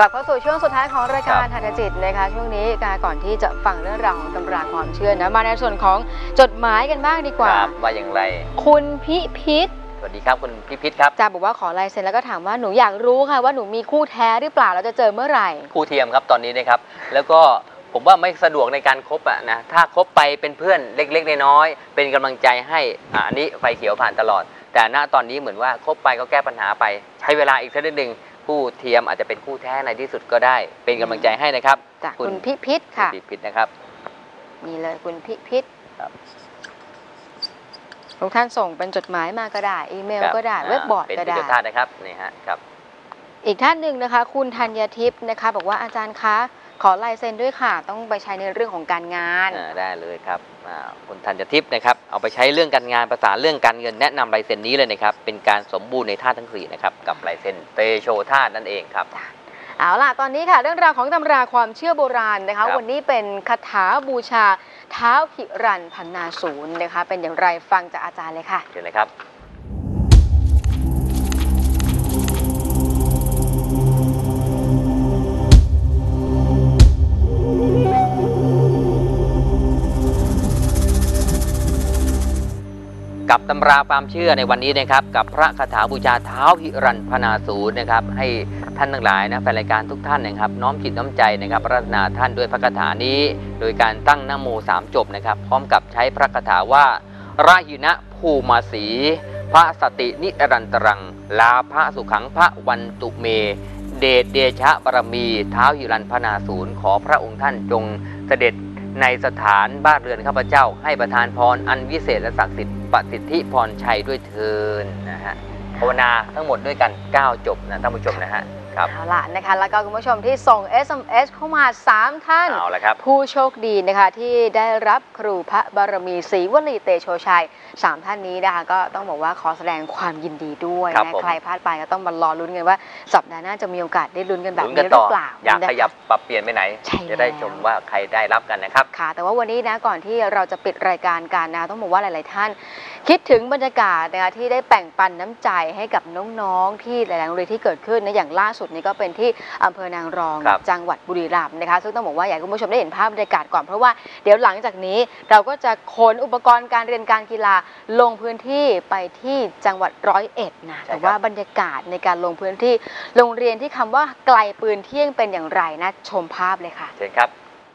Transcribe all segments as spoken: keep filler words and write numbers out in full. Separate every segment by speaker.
Speaker 1: ลับเข้าสู่ช่วงสุดท้ายของรายการหัตถจิตนะคะช่วงนี้การก่อนที่จะฟังเรื่องราวของตำราความเชื่อนะมาในส่วนของจดหมายกันบ้างดีกว่า
Speaker 2: ว่าอย่างไร
Speaker 1: คุณพิพิธ
Speaker 2: สวัสดีครับคุณพิพิธครับ
Speaker 1: จ่าบอกว่าขอลายเซ็นแล้วก็ถามว่าหนูอยากรู้ค่ะว่าหนูมีคู่แท้หรือเปล่าเราจะเจอเมื่อไหร่
Speaker 2: คู่เทียมครับตอนนี้นะครับแล้วก็ผมว่าไม่สะดวกในการคบอะนะถ้าคบไปเป็นเพื่อนเล็กๆน้อยๆเป็นกำลังใจให้อันนี้ไฟเขียวผ่านตลอดแต่ณตอนนี้เหมือนว่าคบไปก็แก้ปัญหาไปใช้เวลาอีกสักนิดนึงคู่เทียมอาจจะเป็นคู่แท้ในที่สุดก็ได้เป็นกำลังใจให้นะครับ
Speaker 1: จากคุณพิพิธค่ะ
Speaker 2: พิพิธนะครับ
Speaker 1: นี่เลยคุณพิพิธทุกท่านส่งเป็นจดหมายมาก็ได้อีเมลก็ได้เว็บบอร์ดก็ได้
Speaker 2: เป็นท่านนะครับนี่ฮะครับ
Speaker 1: อีกท่านหนึ่งนะคะคุณธัญทิพย์นะคะบอกว่าอาจารย์คะขอลายเซ็นด้วยค่ะต้องไปใช้ในเรื่องของการงาน
Speaker 2: ได้เลยครับคุณธัญทิพย์นะครับเอาไปใช้เรื่องการงานภาษาเรื่องการเงินแนะนำลายเซ็นนี้เลยนะครับเป็นการสมบูรณ์ในธาตุทั้งสี่นะครับกับลายเซ็นเตโชธาตุนั่นเองครับ
Speaker 1: เอาล่ะตอนนี้ค่ะเรื่องราวของตำราความเชื่อโบราณนะคะวันนี้เป็นคาถาบูชาท้าวหิรันพนาศูนย์นะคะเป็นอย่างไรฟังจากอาจารย์เลยค่ะ
Speaker 2: เชิญเลยครับกับตำราความเชื่อในวันนี้นะครับกับพระคาถาบูชาท้าวหิรันพนาศูนย์นะครับให้ท่านทั้งหลายนะแฟนรายการทุกท่านนะครับน้อมจิตน้อมใจนะครับปรารถนาท่านด้วยพระคาถานี้โดยการตั้งนะโมสามจบนะครับพร้อมกับใช้พระคาถาว่าราหินะภูมาสีพระสตินิรันตรังลาภสุขังพระวันตุเมเดชเดชะบารมีท้าวหิรันพนาศูนย์ขอพระองค์ท่านจงเสด็จในสถานบ้านเรือนข้าพเจ้าให้ประทานพรอันวิเศษและศักดิ์สิทธิ์ประสิทธิพรชัยด้วยเทินนะฮะภาวนาทั้งหมดด้วยกันเก้าจบนะท่านผู้ชมนะฮะครับ
Speaker 1: เอาล่ะนะคะแล้วก็คุณผู้ชมที่ส่ง เอส เอ็ม เอส เข้ามาสามท่าน
Speaker 2: เอาละครับ
Speaker 1: ผู้โชคดีนะคะที่ได้รับครูพระบารมีศรีวลีเตโชชัยสามท่านนี้นะคะก็ต้องบอกว่าขอแสดงความยินดีด้วยนะใครพลาดไปก็ต้องมารอลุ้นกันว่าสัปดาห์หน้าจะมีโอกาสได้ลุ้นกันแบบนี้หรือเปล่า
Speaker 2: อยากขยับปรับเปลี่ยนไปไหนจะได้ชมว่าใครได้รับกันนะครับ
Speaker 1: ค่ะแต่ว่าวันนี้นะก่อนที่เราจะปิดรายการกันนะต้องบอกว่าหลายๆท่านคิดถึงบรรยากาศนะคะที่ได้แบ่งปันน้ำใจให้กับน้องๆที่หลายๆโรงเรียนที่เกิดขึ้นนะอย่างล่าสุดนี้ก็เป็นที่อำเภอนางรองจังหวัดบุรีรัมย์นะคะซึ่งต้องบอกว่าอยากให้คุณผู้ชมได้เห็นภาพบรรยากาศก่อนเพราะว่าเดี๋ยวหลังจากนี้เราก็จะขนอุปกรณ์การเรียนการกีฬาลงพื้นที่ไปที่จังหวัดร้อยเอ็ดนะแต่ว่าบรรยากาศในการลงพื้นที่โรงเรียนที่คำว่าไกลปืนเที่ยงเป็นอย่างไรนะชมภาพเลยค่ะ
Speaker 2: เชิญครับ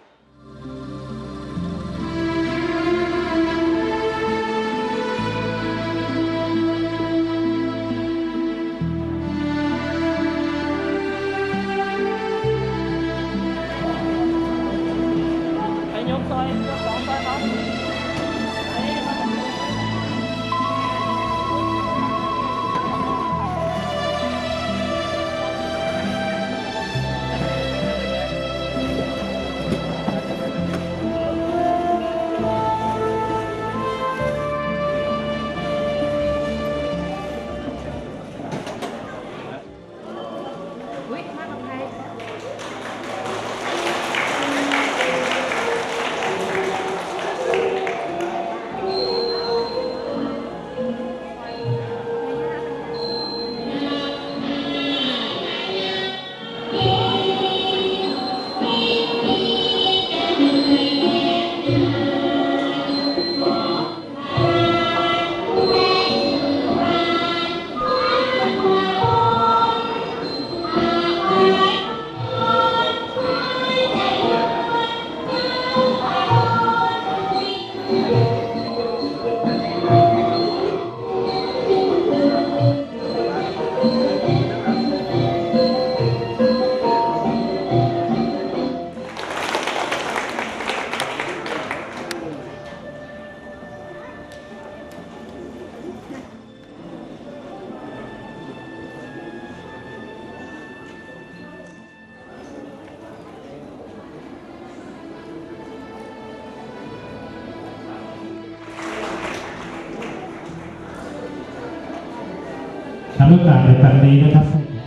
Speaker 3: ทำเรื่องราวในครั้งนี้นะครับ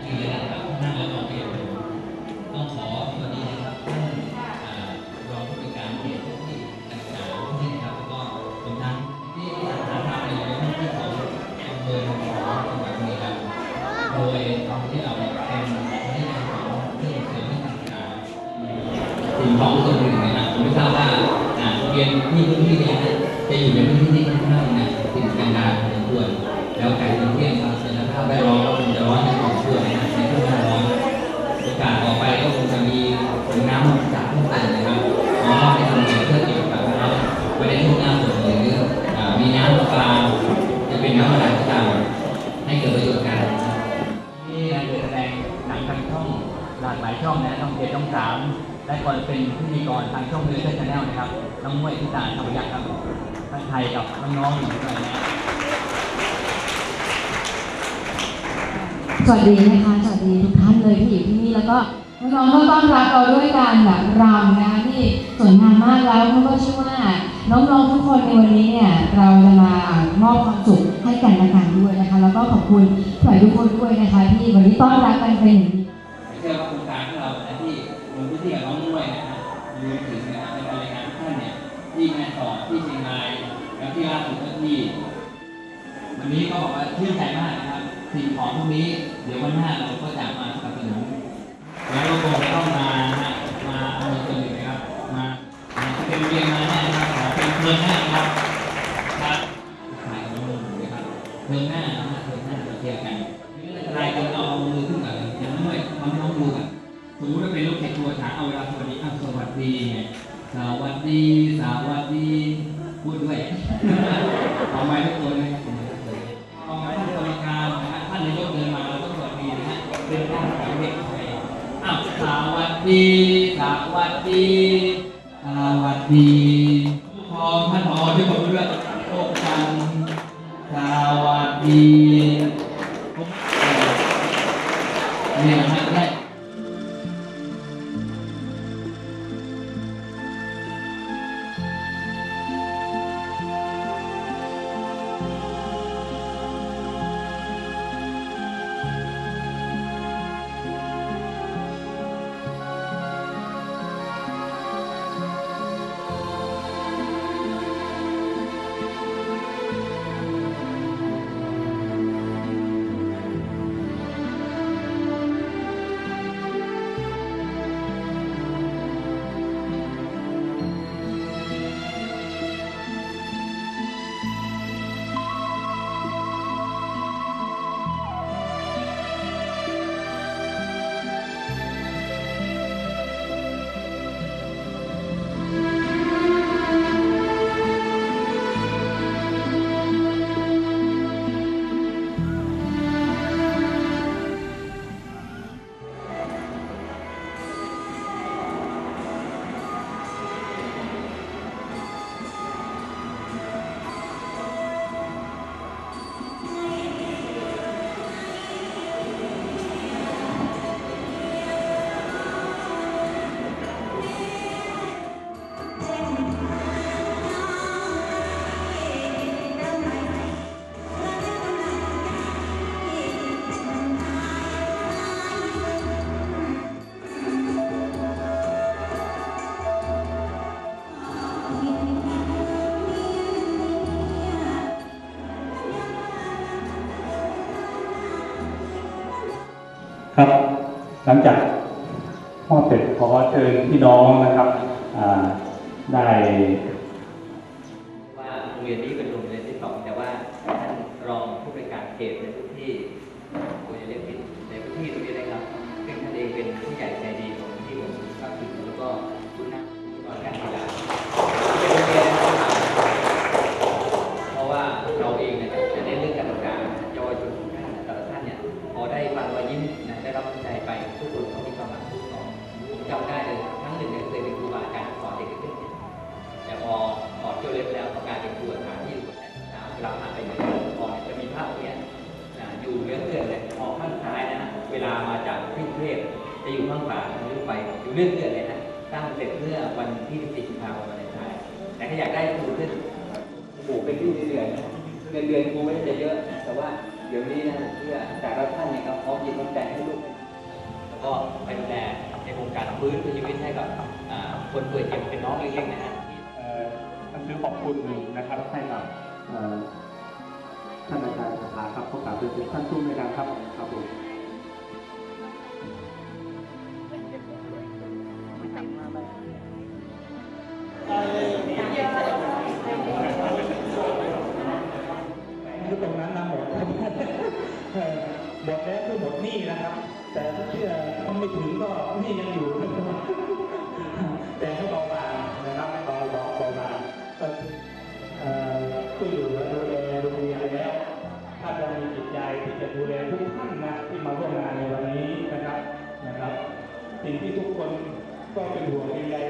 Speaker 4: ต้องขอสวัสดีนะครับท่านรองผู้จัดการเขตที่ต่างๆที่นะครับแล้วก็รวมทั้งที่สาขาในพื้นที่ของอำเภอหนองบัวจังหวัดบุรีรัมย์โดยที่เราเป็นที่ของที่เคยรียนที่พื้นที่เนี่ยจะอยู่ในพื้นที่ที่ค่อนข้างนะติดกันดารพอสมควรแล้วไก่เป็นเที่ยงครับสภาพแวดล้อมก็คงจะร้อนในครอบครัวนะครับในช่วงหน้าร้อนโอกาสต่อไปก็คงจะมีถุงน้ำจากเพิ่มเติมนะครับน้องในทำงานเพื่อเกี่ยวกับน้ำไว้ในช่วงหน้าฝนหรือมีน้ำประปาจะเป็นน้ำอะไรก็ตามให้เกิดประโยชน์กันนี่งานแสดงหนังทางช่องหลากหลายช่องนะช่องเจ็ดช่องสามและก่อนเป็นพิธีกรทางช่องเนื้อเส้นชาแนลนะครับน้องมวยทิตาธรรมยักษ์ครับท่านไทยกับน้องๆอยู่ด้วยนะ
Speaker 5: สวัสดีนะคะสวัสดีทุกท่านเลยที่อยู่ที่นี่แล้วก็น้องๆก็ต้อนรับเราด้วยการแบบรำนะคะที่สวยงามมากแล้วแล้วก็เชื่อว่าน้องๆทุกคนในวันนี้เนี่ยเราจะมามอบความสุขให้กันและกันด้วยนะคะแล้วก็ขอบคุณฝ่ายทุกคนด้วยนะคะที่วันนี้ต้อนรับกันเป็นอย่างดี
Speaker 4: เชื่อว่าโครงการของเราที่ลงพื้นที่กับน้องมวยนะฮะรวมถึงในการรายงานท่านเนี่ยที่แม่สอดที่เชียงรายแล้วที่ล่าสุดก็ที่วันนี้ก็บอกว่าชื่นใจมากนะครับสิ่งของพวกนี้เดี๋ยววันหน้าเราก็จะมาสนับสนุนแล้วเราคงต้องมามาเอาเงินส่วนหนึ่งนะครับมาเป็นเรียนมาแน่นะครับขอเป็นเงินหน้าครับครับขายของมือนะครับเงินหน้านะเงินหน้าเราเทียบกันนี่ก็เลยรายการเราเอามือขึ้นกับอย่างน้อยทำให้น้องดูแบบสมมติว่าเป็นลูกเด็กตัวถามเอาเวลาสวัสดีสวัสดีไงสวัสดีสวัสดีพูดด้วยเอาไม้ทุกตัวเลยเอาไม้ทุกตัวการนะท่านนายกเดินมาเราต้องสวัสดีนะฮะเป็นการขอเด็กไทยอ้าวสวัสดีสวัสดีสวัสดีพอท่านพอที่ผมเลือกโอ้กันสวัสดีเนี่ยนะฮะได้
Speaker 3: ครับหลังจากมอบเสร็จขอเชิญพี่น้องนะครับได้
Speaker 4: ว่าโรงเรียนนี้เป็นโรงเรียนที่สองแต่ว่าท่านรองผู้บริการเขตในพื้นที่โรงเรียนเล็กผิดในพื้นที่ตรงนี้นะครับซึ่งท่านเองเป็นผู้ใหญ่ใจดีของที่ผมทราบถึงแล้วก็คุณนักการกีฬาเป็นโรงเรียนเพราะว่าเราเองนะครับจะได้เรื่องการศึกษาเยาวชนทุกท่านแต่ละท่านเนี่ยพอได้ฟังรอยยิ้มนะได้รับใจไปทุกคนเขามีความรักทุกคนผมจำได้เลยครั้งหนึ่งเนี่ยเคยเป็นครูบาอาจารย์สอนเด็กเล็กเนี่ยแต่พอออกเที่ยวเล็บแล้วประกาศเป็นครูสถานที่สุดนะเวลาผ่านไปเนี่ยพอจะมีภาพเนี้ยอยู่เรื่องเรื่องเลยออกข้างซ้ายนะเวลามาจากที่กรุงเทพจะอยู่ข้างขวาทางนี้ไปอยู่เรื่องเรื่องเลยนะตั้งเสร็จเมื่อวันที่สิบสี่กุมภาพันธ์วันเลนไทน์แต่ถ้าอยากได้ครูขึ้นครูเป็นที่เดือนนะเงินเดือนครูไม่ได้จะเยอะแต่ว่าเดี๋ยวนี้นะเพื่อจากเราท่านเนี่ยครับพร้อมยินพร้อมใจให้ลูกแล้วก็ไปดูแลในโครงการฟื้นคืนชีวิตให้กับคนป่วยเจ็บเป็นน้องเล็กๆนะฮะ
Speaker 3: หนังสือขอบคุณนะครับให้กับท่านอาจารย์สถาครับขอกราบเรียนท่านผู้ในการครับครับผม
Speaker 6: อยาก
Speaker 3: หมดแล้วคือหมดหนี้นะครับแต่ถ้าเชื่อต้องไม่ถึงก็หนี้ยังอยู่ แต่ให้เบาบางนะครับให้เบาเบาเบาบางก็ช่วยเหลือดูแลโรงเรียนแล้วถ้าจะมีจิตใจที่จะดูแลทุกท่านนะที่มาร่วมงานในวันนี้นะครับนะครับสิ่งที่ทุกคนก็เป็นห่วงเป็นใย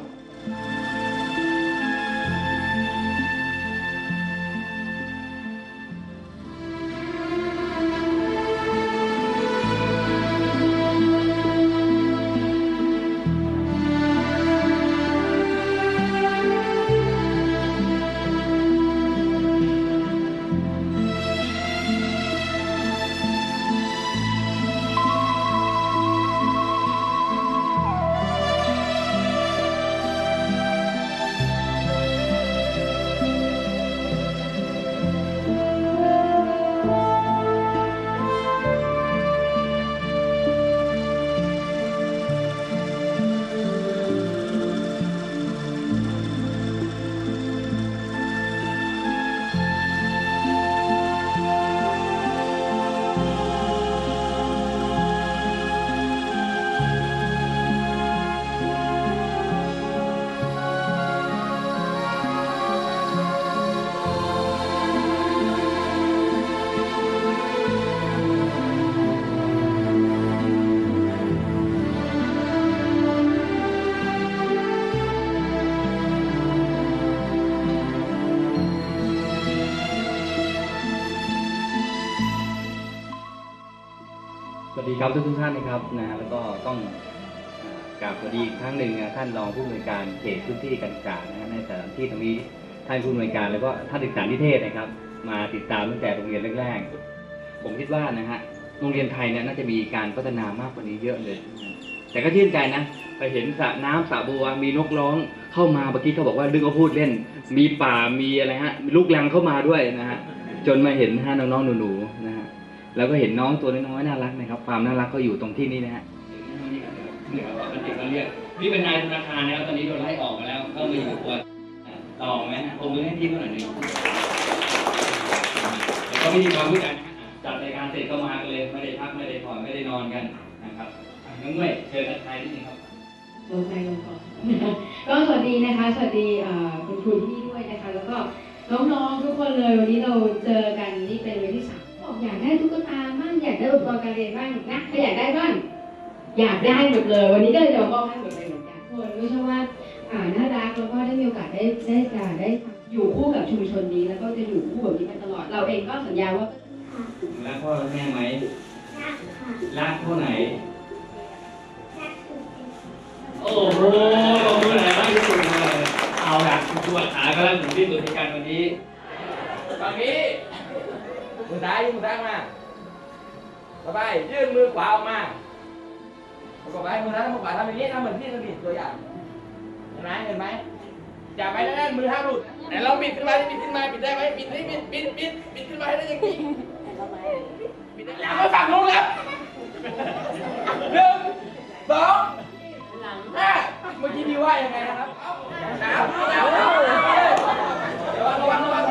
Speaker 6: สวัสดีครับทุกทุกท่านนะครับนะแล้วก็ต้องกราบสวัสดีอีกครั้งหนึ่งท่านรองผู้อำนวยการเขตพื้นที่การศึกษานะฮะในสถานที่ตรงนี้ท่านผู้อำนวยการแล้วก็ท่านศึกษานิเทศนะครับมาติดตามตั้งแต่โรงเรียนแรกๆผมคิดว่านะฮะโรงเรียนไทยเนี่ยน่าจะมีการพัฒนามากกว่านี้เยอะเลยแต่ก็ชื่นใจนะไปเห็นสระน้ำสระบัวมีนกร้องเข้ามาเมื่อกี้เขาบอกว่าลึกก็พูดเล่นมีป่ามีอะไรฮะลูกแรงเข้ามาด้วยนะฮะจนมาเห็นฮะน้องๆหนูๆนะฮะแล้วก็เห็นน้องตัวน้อยๆน่ารักนะครับความน่ารักก็อยู่ตรงที่นี้นะฮะนี่เป็นเด็กเราเรียกนี่เป็นนายธนาคารแล้วตอนนี้โดนไล่ออกมาแล้วก็มาอยู่ตัวต่อไหมฮะผมมือให้พี่เขาหน่อยหนึ่งแล้วก็พิธีกรผู้จัดจัดรายการเสร็จก็มากันเลยไม่ได้พักไม่ได้ผ่อนไม่ได้นอนกันนะครับน้องเมย์เชิญทักทายนิดนึงครับ
Speaker 5: ลงใจลงก่อนก็สวัสดีนะคะสวัสดีคุณครูที่นี่ด้วยนะคะแล้วก็น้องๆทุกคนเลยวันนี้เราเจอกันนี่เป็นวันที่สามบอกอยากได้ตุ๊กตาบ้างอยากได้อุปกรณ์การเรียนบ้างนะใครอยากได้บ้างอยากได้หมดเลยวันนี้ก็เลยจะมอบให้หมดเลยเหมือนกันคนไม่ใช่ว่าอ่าน่ารักแล้วก็ได้มีโอกาสได้ได้การได้อยู่คู่กับชุมชนนี้แล้วก็จะอยู่คู่แบบนี้ไปตลอดเราเองก็สัญญาว่า
Speaker 6: รักพ่อรักแม่ไหมรักค่ะรักเท่าไหนโอ้โหลงมือไหนบ้างที่สุดเลยเอาละคุณครูอาก็รักถึงที่สุดในการวันนี้
Speaker 4: ฝั่งนี้มือซ้ายยื่นมือซ้ายมาต่อไปยื่นมือขวาออกมาต่อไปมือซ้ายมือขวาทำอย่างนี้ทำเหมือนที่เราบิดตัวอย่างเห็นไหมเห็นไหมอย่าไปแน่นมือห้ามหลุดแต่เราบิดขึ้นมาบิดขึ้นมาบิดได้ไหมบิดนี่บิดบิดบิดบิดขึ้นมาให้ได้อย่างนี้บิดได้แล้วมาฝั่งนู้นครับหนึ่งสองห้าเมื่อกี้พี่ว่ายังไงนะครับสามสี่ห้าระวังระวังระวัง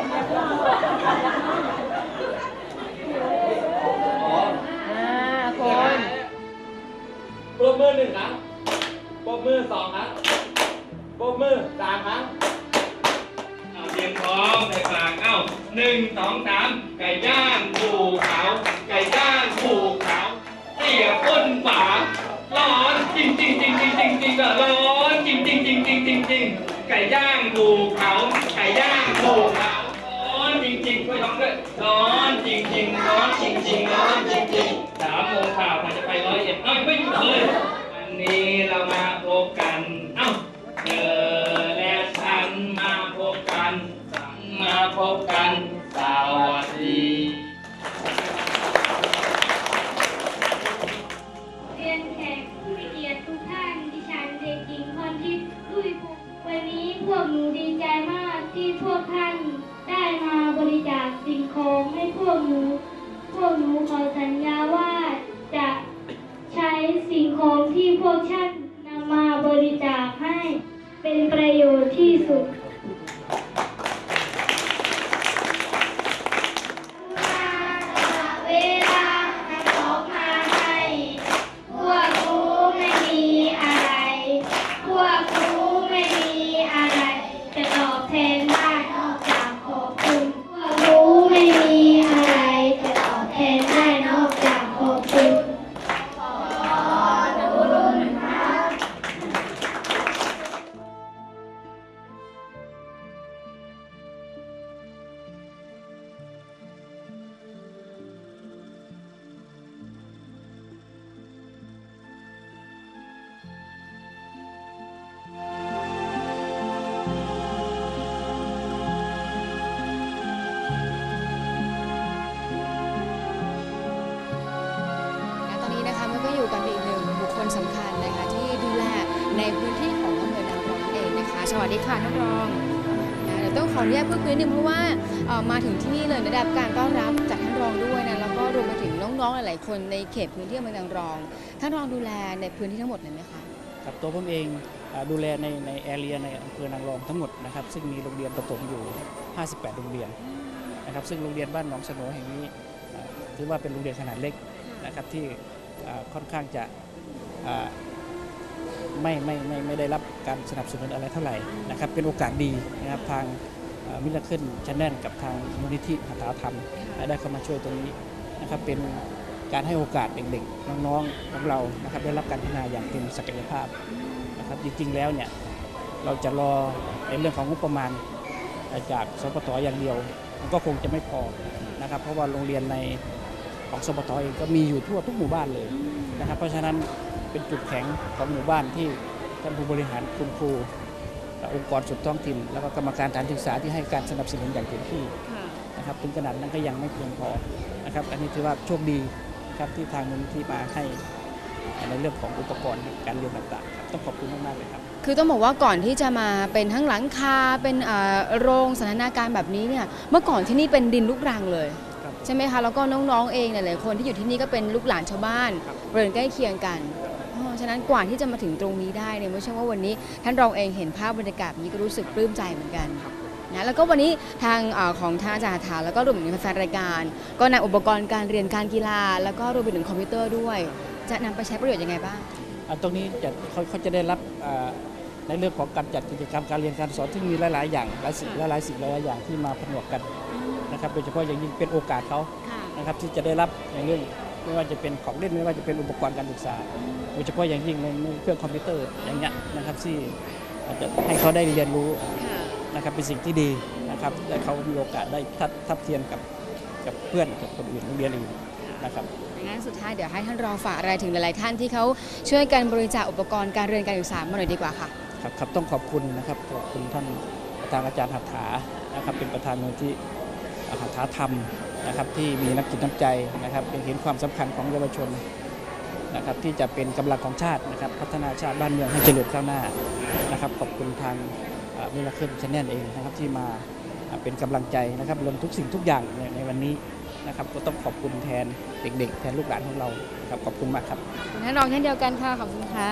Speaker 1: อ่าคน
Speaker 4: ปรบมือหนึ่งครั้งปรบมือสองครั้งปรบมือสามครั้ง
Speaker 6: เอาเตรียมพร้อมใส่ปากเอ้าหนึ่งสองสามไก่ย่างผูขาวไก่ย่างผูขาวเสียก้นฝาร้อนจริงจริงจริงจริงจริงจริงอะร้อนจริงจริงจริงจริงจริงจริงไก่ย่างผูขาวไก่ย่างผูขาวร้อนจริงจริงช่วยร้องด้วยร้อนจริงจริงร้อนจริงจริงร้อนจริงจริงสามโมงข่าวจะไปร้อยเอ็ดเอ้ยไม่หยุดเลยวันนี้เรามาพบกันเอ้าเธอและฉันมาพบกันมาพบกันสวัสดี
Speaker 7: เรียนแขกผู้มีเกียรติทุกท่านดิฉันเด็กหญิงพรทิพย์ลุยภูวันนี้พวกหนูดีใจมากที่พวกท่านได้มาบริจาคสิ่งของให้พวกหนูพวกหนูขอสัญญาว่าจะใช้สิ่งของที่พวกท่านนำมาบริจาคให้เป็นประโยชน์ที่สุดเวลา
Speaker 1: วัสดีค่ะท่านรองนะเดี๋ยวต้องขออนุญาตพูดคุยนิดนึงเพราะว่าเอ่อมาถึงที่นี่เลยได้รับการต้อนรับจากท่านรองด้วยนะแล้วก็รวมไปถึงน้องๆหลายๆคนในเขตพื้นที่อำเภอนางรองท่านรองดูแลในพื้นที่ทั้งหมดเลยไหมคะ
Speaker 3: ครับตัวผมเองดูแลในในแอเรียในอำเภอนางรองทั้งหมดนะครับซึ่งมีโรงเรียนประถมอยู่ห้าสิบแปดโรงเรียนนะครับซึ่งโรงเรียนบ้านหนองสโนแห่งนี้ถือว่าเป็นโรงเรียนขนาดเล็กนะครับที่ค่อนข้างจะไม่ไม่ไม่ไม่ได้รับการสนับสนุนอะไรเท่าไหร่นะครับเป็นโอกาสดีนะครับทางมิลเคิลชันแนลกับทางมูลนิธิหัตถธรรมได้เข้ามาช่วยตรงนี้นะครับเป็นการให้โอกาสเด็กๆน้องๆของเรานะครับได้รับการพัฒนาอย่างเต็มศักยภาพนะครับจริงๆแล้วเนี่ยเราจะรอในเรื่องของงบประมาณจากสปท.อย่างเดียวมันก็คงจะไม่พอนะครับเพราะว่าโรงเรียนในของสปท.เองก็มีอยู่ทั่วทุกหมู่บ้านเลยนะครับเพราะฉะนั้นเป็นจุดแข็งของหมู่บ้านที่ท่านผู้บริหารคุณครูองค์กรส่วนท้องถิ่นแล้วก็กรรมการสถานศึกษาที่ให้การสนับสนุนอย่างเต็มที่นะครับถึงขนาดนั้นก็ยังไม่เพียงพอนะครับอันนี้ถือว่าโชคดีครับที่ทางมูลนิธิมาให้ในเรื่องของอุปกรณ์การเรียนต่างๆต้องขอบคุณมากๆเลยครับ
Speaker 1: คือต้องบอกว่าก่อนที่จะมาเป็นทั้งหลังคาเป็นโรงสันทนาการแบบนี้เนี่ยเมื่อก่อนที่นี่เป็นดินลูกรังเลยใช่ไหมคะแล้วก็น้องๆเองหลายๆคนที่อยู่ที่นี่ก็เป็นลูกหลานชาวบ้านบริเวณใกล้เคียงกันฉะนั้นกว่าที่จะมาถึงตรงนี้ได้เนี่ยไม่ใช่ว่าวันนี้ท่านรองเองเห็นภาพบรรยากาศนี้ก็รู้สึกปลื้มใจเหมือนกันนะแล้วก็วันนี้ทางของทางอาจารย์หัตถาแล้วก็รวมถึงแฟนรายการก็นำอุปกรณ์การเรียนการกีฬาแล้วก็รวมไปถึงคอมพิวเตอร์ด้วยจะนำไปใช้ประโยชน์ยังไงบ้าง
Speaker 3: ตรงนี้จะเขาเขาจะได้รับในเรื่องของการจัดกิจกรรมการเรียนการสอนที่มีหลายๆอย่างหลายสิ่งหลายสิ่งหลายอย่างที่มาผนวกกันนะครับโดยเฉพาะอย่างยิ่งเป็นโอกาสเขานะครับที่จะได้รับในเรื่องไม่ว่าจะเป็นของเล่นไม่ว่าจะเป็นอุปกรณ์การศึกษาโดยเฉพาะอย่างยิ่งในเครื่องคอมพิวเตอร์อย่างเงี้ยนะครับที่จะให้เขาได้เรียนรู้นะครับเป็นสิ่งที่ดีนะครับและเขามีโอกาสได้ทัดทับเทียมกับกับเพื่อนกับคนอื่นโรงเรียนอื่นนะครับ
Speaker 1: งั้นสุดท้ายเดี๋ยวให้ท่านรองฝากอะไรถึงหลายๆท่านที่เขาช่วยกันบริจาคอุปกรณ์การเรียนการศึกษามาหน่อยดีกว่าค่ะ
Speaker 3: ครับครับต้องขอบคุณนะครับขอบคุณท่านอาจารย์อาจารย์หัตถานะครับเป็นประธานมูลนิธิหัตถธรรมนะครับที่มีน้ำจิตน้ำใจนะครับเห็นความสำคัญของเยาวชนนะครับที่จะเป็นกำลังของชาตินะครับพัฒนาชาติบ้านเมืองให้เจริญก้าวหน้านะครับขอบคุณทางมิลเคิลชันแนลเองนะครับที่มาเป็นกำลังใจนะครับรวมทุกสิ่งทุกอย่างในวันนี้นะครับก็ต้องขอบคุณแทนเด็กๆแทนลูกหลานของเราครับขอบคุณมากครับ
Speaker 1: ท่านรองเช่นเดียวกันค่ะขอบคุณค่ะ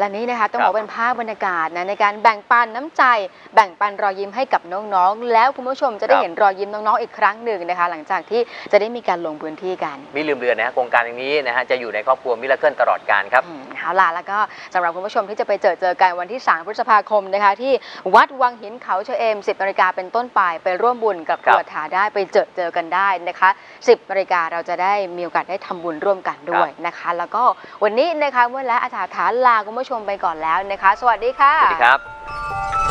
Speaker 1: และนี้นะคะต้องบอกเป็นภาพบรรยากาศนะในการแบ่งปันน้ำใจแบ่งปันรอยยิ้มให้กับน้องๆแล้วคุณผู้ชมจะได้เห็นรอยยิ้มน้องๆอีกครั้งหนึ่งนะคะหลังจากที่จะได้มีการลงพื้นที่กัน
Speaker 2: มิลืมเลือนนะฮะโครงการอย่างนี้นะฮะจะอยู่ในครอบครัวมิราเคิลตลอดกาลครับ
Speaker 1: เอาล่ะแล้วก็สำหรับคุณผู้ชมที่จะไปเจอเจอกันวันที่สามพฤษภาคมนะคะที่วัดวังหินเขาเฉเอมสิบนาฬิกาเป็นต้นไปไปร่วมบุญกับครัวถาได้ไปเจอเจอกันได้นะคะสิบนาฬิกาเราจะได้มีโอกาสได้ทำบุญร่วมกันด้วยนะคะแล้วก็วันนี้นะคะเมื่อและอาจารย์ฐานลาคุณผู้ชมไปก่อนแล้วนะคะสวัสดีค่ะ
Speaker 2: สวัสดีครับ